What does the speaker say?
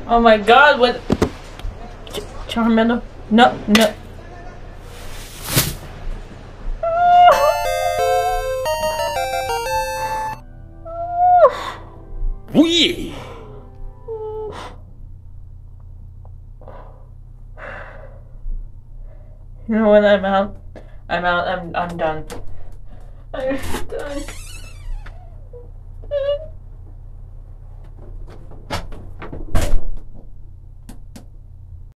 Oh my god, what? Charmander? No, no. Wee! You know what? I'm out. I'm out. I'm done. I'm done.